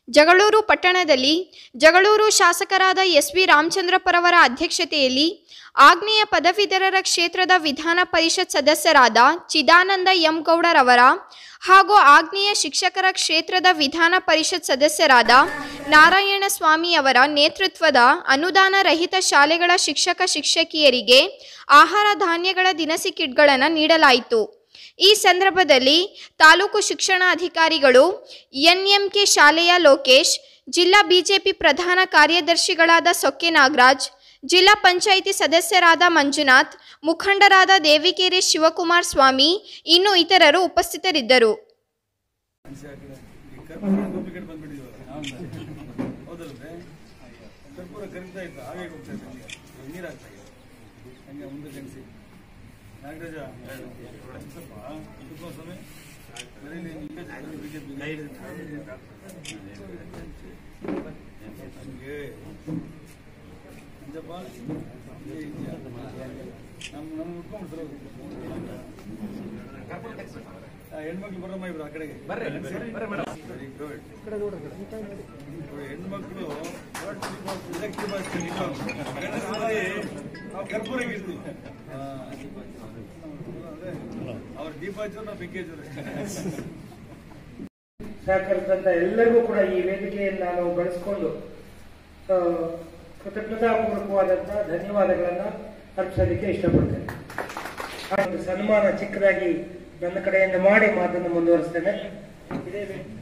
ಜಗಳೂರು ಪಟ್ಟಣದಲ್ಲಿ ಜಗಳೂರು ಶಾಸಕರಾದ ಎಸ್.ವಿ. ರಾಮಚಂದ್ರಪ್ಪರವರ ಅಧ್ಯಕ್ಷತೆಯಲ್ಲಿ ಆಗ್ನೇಯ ಪದವೀಧರರ ಕ್ಷೇತ್ರದ ವಿಧಾನ ಪರಿಷತ್ ಸದಸ್ಯರಾದ ಚಿದಾನಂದ ಎಂ ಗೌಡರವರ ಹಾಗೂ ಆಗ್ನೇಯ ಶಿಕ್ಷಕರ ಕ್ಷೇತ್ರದ ವಿಧಾನ ಪರಿಷತ್ ಸದಸ್ಯರಾದ ನಾರಾಯಣಸ್ವಾಮಿಯವರ ನೇತೃತ್ವದ ಅನುದಾನ ರಹಿತ ಶಾಲೆಗಳ ಶಿಕ್ಷಕ ಶಿಕ್ಷಕಿಯರಿಗೆ ಆಹಾರ ಧಾನ್ಯಗಳ ದಿನಸಿ ಕಿಟ್ಗಳನ್ನು ನೀಡಲಾಯಿತು. ಈ ಸಂದರ್ಭದಲ್ಲಿ ತಾಲೂಕು ಶಿಕ್ಷಣಾಧಿಕಾರಿಗಳು ಎನ್ಎಂಕೆ ಶಾಲೆಯ ಲೋಕೇಶ್, ಜಿಲ್ಲಾ ಬಿಜೆಪಿ ಪ್ರಧಾನ ಕಾರ್ಯದರ್ಶಿಗಳಾದ ಸೊಕ್ಕೆ ನಾಗರಾಜ್, ಜಿಲ್ಲಾ ಪಂಚಾಯಿತಿ ಸದಸ್ಯರಾದ ಮಂಜುನಾಥ್, ಮುಖಂಡರಾದ ದೇವಿಕೆರೆ ಶಿವಕುಮಾರ್ ಸ್ವಾಮಿ ಇನ್ನು ಇತರರು ಉಪಸ್ಥಿತರಿದ್ದರು. ಹೆಣ್ಮಕ್ಳು ಬರಮ್ಮ ಇಬ್ರು ಆ ಕಡೆಗೆ ಹೆಣ್ಮಕ್ಳು ಕರ್ಪೂರ ಇರ್ತೀವಿ ಅವ್ರ ದೀಪಾಚೂರು ನಾವು ಬೆಂಕೇಜೂರು ಸಹಕರಿಸಿದಂತ ಎಲ್ಲರಿಗೂ ಕೂಡ ಈ ವೇದಿಕೆಯನ್ನು ನಾನು ಬಳಸಿಕೊಂಡು ಕೃತಜ್ಞತಾಪೂರ್ವಕವಾದಂತಹ ಧನ್ಯವಾದಗಳನ್ನ ಅರ್ಪಿಸಲಿಕ್ಕೆ ಇಷ್ಟಪಡ್ತೇನೆ. ಸನ್ಮಾನ ಚಿಕ್ಕದಾಗಿ ನನ್ನ ಕಡೆಯಿಂದ ಮಾಡಿ ಮಾತನ್ನು ಮುಂದುವರಿಸ್ತೇನೆ. ಇದೇ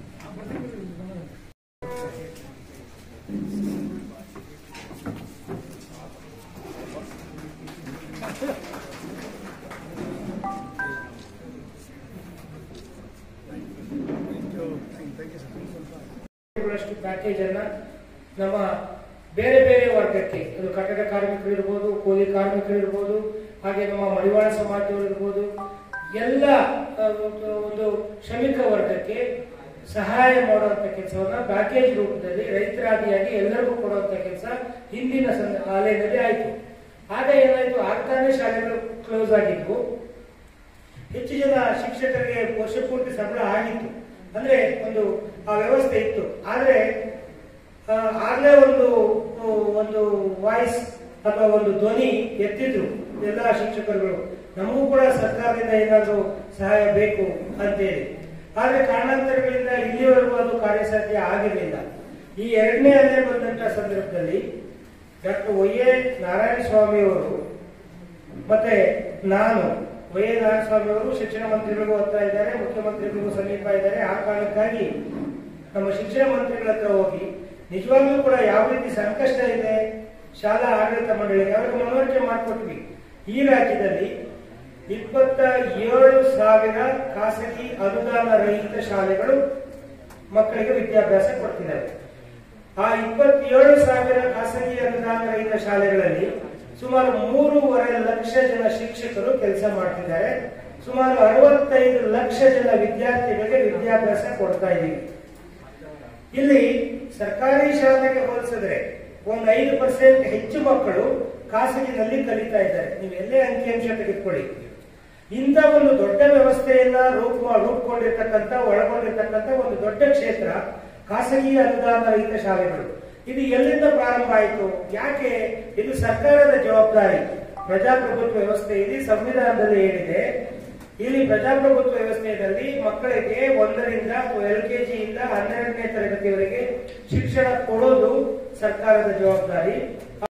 ಪ್ಯಾಕೇಜ್ ಅನ್ನ ನಮ್ಮ ಬೇರೆ ಬೇರೆ ವರ್ಗಕ್ಕೆ, ಅದು ಕಟ್ಟಡ ಕಾರ್ಮಿಕರು ಇರ್ಬೋದು, ಕೂಲಿ ಕಾರ್ಮಿಕರು ಇರ್ಬೋದು, ಹಾಗೆ ನಮ್ಮ ಮಡಿವಾಳ ಸಮಾಜದವರು ಇರ್ಬೋದು, ಎಲ್ಲ ಒಂದು ಶ್ರಮಿಕ ವರ್ಗಕ್ಕೆ ಸಹಾಯ ಮಾಡುವಂತ ಕೆಲಸವನ್ನ ಪ್ಯಾಕೇಜ್ ರೂಪದಲ್ಲಿ ರೈತರಾದಿಯಾಗಿ ಎಲ್ಲರಿಗೂ ಕೊಡುವಂತ ಕೆಲಸ ಹಿಂದಿನ ಆಲಯದಲ್ಲಿ ಆಯಿತು. ಆಗ ಏನಾಯ್ತು, ಆಗ್ತಾನೆ ಶಾಲೆಗಳು ಕ್ಲೋಸ್ ಆಗಿದ್ವು. ಹೆಚ್ಚು ಜನ ಶಿಕ್ಷಕರಿಗೆ ವರ್ಷ ಪೂರ್ತಿ ಸಂಬಳ ಆಗಿತ್ತು, ಅಂದ್ರೆ ಒಂದು ಆ ವ್ಯವಸ್ಥೆ ಇತ್ತು. ಆದ್ರೆ ಆಗ್ಲೇ ಒಂದು ವಾಯ್ಸ್ ಅಥವಾ ಒಂದು ಧ್ವನಿ ಎತ್ತಿದ್ರು ಎಲ್ಲಾ ಶಿಕ್ಷಕರುಗಳು, ನಮಗೂ ಕೂಡ ಸರ್ಕಾರದಿಂದ ಏನಾದರೂ ಸಹಾಯ ಬೇಕು ಅಂತೇಳಿ. ಆದ್ರೆ ಕಾರಣಾಂತರಗಳಿಂದ ಇಲ್ಲಿವರೆಗೂ ಅದು ಕಾರ್ಯಸಾಧ್ಯ ಆಗಿರಲಿಲ್ಲ. ಈ ಎರಡನೇ ಅಲೆ ಬಂದಂತ ಸಂದರ್ಭದಲ್ಲಿ ಡಾಕ್ಟರ್ ವೈ.ಎ. ನಾರಾಯಣಸ್ವಾಮಿ ಅವರು ಮತ್ತೆ ನಾನು, ವೈ.ಎ. ನಾರಾಯಣಸ್ವಾಮಿ ಅವರು ಶಿಕ್ಷಣ ಮಂತ್ರಿಗಳಿಗೂ ಹತ್ರ ಇದ್ದಾರೆ, ಮುಖ್ಯಮಂತ್ರಿಗಳಿಗೂ ಸಮೀಪ ಇದ್ದಾರೆ. ಆ ಕಾರಣಕ್ಕಾಗಿ ನಮ್ಮ ಶಿಕ್ಷಣ ಮಂತ್ರಿಗಳ ಹತ್ರ ಹೋಗಿ ನಿಜವಾಗ್ಲೂ ಕೂಡ ಯಾವ ರೀತಿ ಸಂಕಷ್ಟ ಇದೆ ಶಾಲಾ ಆಡಳಿತ ಮಂಡಳಿಗೆ ಅವರಿಗೆ ಮನವರಿಕೆ ಮಾಡಿಕೊಟ್ವಿ. ಈ ರಾಜ್ಯದಲ್ಲಿ 27,000 ಖಾಸಗಿ ಅನುದಾನ ರಹಿತ ಶಾಲೆಗಳು ಮಕ್ಕಳಿಗೆ ವಿದ್ಯಾಭ್ಯಾಸ ಕೊಡ್ತಿದ್ದಾರೆ. ಆ 27,000 ಖಾಸಗಿ ಅನುದಾನ ರಹಿತ ಶಾಲೆಗಳಲ್ಲಿ ಸುಮಾರು 3.5 ಲಕ್ಷ ಜನ ಶಿಕ್ಷಕರು ಕೆಲಸ ಮಾಡ್ತಿದ್ದಾರೆ. ಸುಮಾರು 65 ಲಕ್ಷ ಜನ ವಿದ್ಯಾರ್ಥಿಗಳಿಗೆ ವಿದ್ಯಾಭ್ಯಾಸ ಕೊಡ್ತಾ ಇದ್ದೀವಿ. ಇಲ್ಲಿ ಸರ್ಕಾರಿ ಶಾಲೆಗೆ ಹೋಲಿಸಿದ್ರೆ ಒಂದು 5% ಹೆಚ್ಚು ಮಕ್ಕಳು ಖಾಸಗಿನಲ್ಲಿ ಕಲಿತಾ ಇದ್ದಾರೆ. ನೀವು ಎಲ್ಲೇ ಅಂಕಿಅಂಶ ತೆಗೆದುಕೊಳ್ಳಿ. ಇಂಥ ಒಂದು ದೊಡ್ಡ ವ್ಯವಸ್ಥೆಯನ್ನ ರೂಪುಗೊಂಡಿರ್ತಕ್ಕಂಥ ಒಳಗೊಂಡಿರ್ತಕ್ಕಂಥ ಒಂದು ದೊಡ್ಡ ಕ್ಷೇತ್ರ ಖಾಸಗಿ ಅನುದಾನ ರಹಿತ ಶಾಲೆಗಳು. ಇದು ಎಲ್ಲಿಂದ ಪ್ರಾರಂಭ ಆಯಿತು? ಯಾಕೆ? ಇದು ಸರ್ಕಾರದ ಜವಾಬ್ದಾರಿ. ಪ್ರಜಾಪ್ರಭುತ್ವ ವ್ಯವಸ್ಥೆ ಇದೆ, ಸಂವಿಧಾನದಲ್ಲಿ ಹೇಳಿದೆ. ಇಲ್ಲಿ ಪ್ರಜಾಪ್ರಭುತ್ವ ವ್ಯವಸ್ಥೆಯಲ್ಲಿ ಮಕ್ಕಳಿಗೆ 1ರಿಂದ LKG ಇಂದ 12ನೇ ತರಗತಿವರೆಗೆ ಶಿಕ್ಷಣ ಕೊಡೋದು ಸರ್ಕಾರದ ಜವಾಬ್ದಾರಿ.